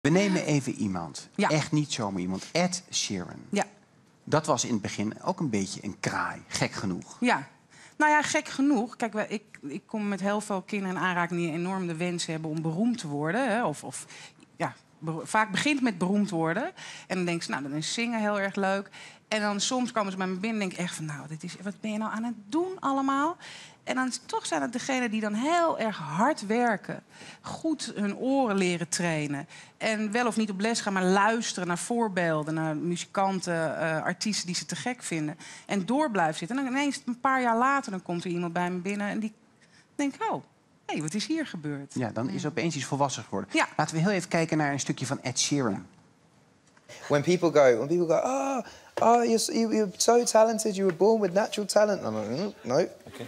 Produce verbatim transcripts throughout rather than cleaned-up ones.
We nemen even iemand. Ja. Echt niet zomaar iemand. Ed Sheeran. Ja. Dat was in het begin ook een beetje een kraai. Gek genoeg. Ja. Nou ja, gek genoeg. Kijk, we- ik, ik kom met heel veel kinderen in aanraking die enorm de wens hebben om beroemd te worden. Hè? Of, of ja, bero- vaak begint met beroemd worden. En dan denk ze, nou, dan is zingen heel erg leuk. En dan soms komen ze bij me binnen en denk ik echt van, nou, dit is, wat ben je nou aan het doen allemaal? En dan toch zijn het degenen die dan heel erg hard werken. Goed hun oren leren trainen. En wel of niet op les gaan, maar luisteren naar voorbeelden. Naar muzikanten, uh, artiesten die ze te gek vinden. En door blijven zitten. En dan ineens een paar jaar later dan komt er iemand bij me binnen. En die denkt, oh, hé, hey, wat is hier gebeurd? Ja, dan is er opeens iets volwassen geworden. Ja. Laten we heel even kijken naar een stukje van Ed Sheeran. When people go, when people go, oh, oh, you're, so- you, you're so talented. You were born with natural talent. I'm like, mm, no. Okay.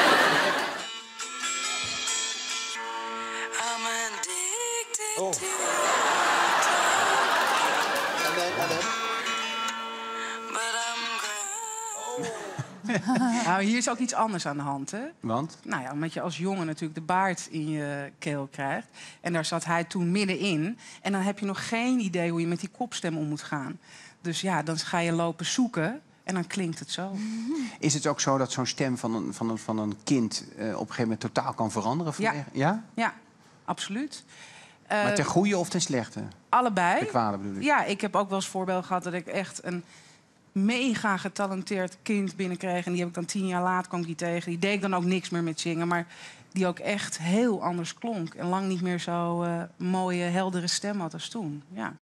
I'm addicted Oh. to And then, and then. but I'm Nou, hier is ook iets anders aan de hand, hè? Want? Nou ja, omdat je als jongen natuurlijk de baard in je keel krijgt. En daar zat hij toen middenin. En dan heb je nog geen idee hoe je met die kopstem om moet gaan. Dus ja, dan ga je lopen zoeken en dan klinkt het zo. Is het ook zo dat zo'n stem van een, van een, van een kind uh, op een gegeven moment totaal kan veranderen? Ja. vanwege- Ja? Ja, absoluut. Maar Eh, ten goede of ten slechte? allebei. Ten kwade bedoel ik. Ja, ik heb ook wel eens voorbeelden gehad dat ik echt een mega getalenteerd kind binnenkreeg. En die heb ik dan tien jaar later kwam ik die tegen. Die deed dan ook niks meer met zingen, maar die ook echt heel anders klonk. En lang niet meer zo uh, mooie, heldere stem had als toen. Ja.